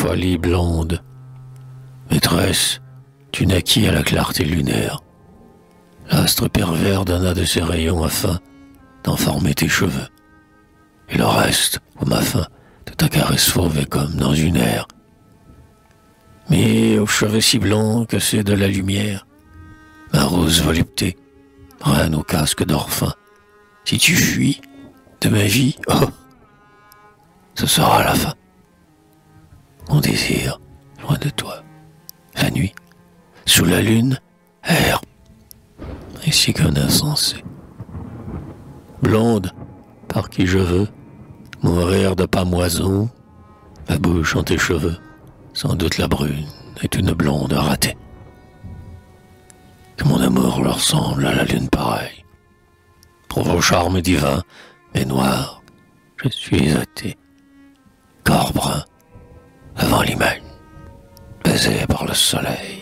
jolie blonde. Maîtresse, tu naquis à la clarté lunaire. L'astre pervers donna de ses rayons afin d'en former tes cheveux. Et le reste, ô ma faim, de ta caresse fauve est comme dans une ère. Mais aux cheveux si blonds que c'est de la lumière, ma rose volupté, reine au casque d'orphin, si tu fuis de ma vie, oh, ce sera la fin. Mon désir, loin de toi, la nuit, sous la lune, erre, ainsi qu'un insensé. Blonde, par qui je veux mourir de pamoison, ma bouche en tes cheveux, sans doute la brune est une blonde ratée. Que mon amour leur ressemble à la lune pareille. Pour vos charmes divins, mais noirs, je suis ôté, corps brun, avant l'image, baisé par le soleil.